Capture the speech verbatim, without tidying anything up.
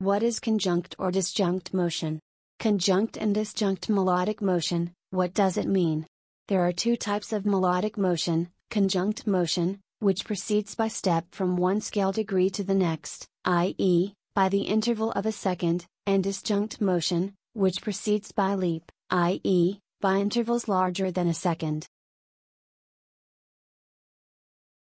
What is conjunct or disjunct motion? Conjunct and disjunct melodic motion, what does it mean? There are two types of melodic motion: conjunct motion, which proceeds by step from one scale degree to the next, that is, by the interval of a second, and disjunct motion, which proceeds by leap, that is, by intervals larger than a second.